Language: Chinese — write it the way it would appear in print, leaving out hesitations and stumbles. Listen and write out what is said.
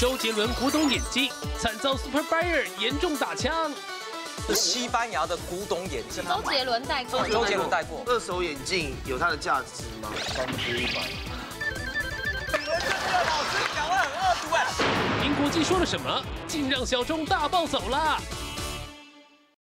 周杰伦古董眼镜惨遭 Super Buyer 严重打枪。 是西班牙的古董眼镜， 周杰伦戴过。 周杰伦戴过。 二手眼镜有它的价值吗？100%。 你们这个老师讲话很恶毒哎！ 苹果肌说了什么，竟让小钟大暴走了？